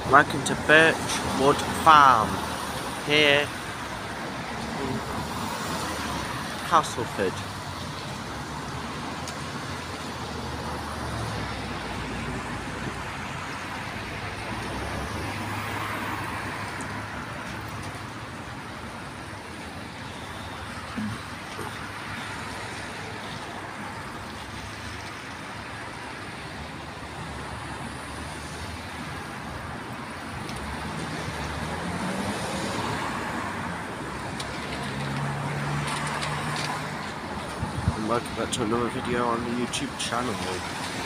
Welcome to Birchwood Farm here in Castleford. Welcome back to another video on the YouTube channel.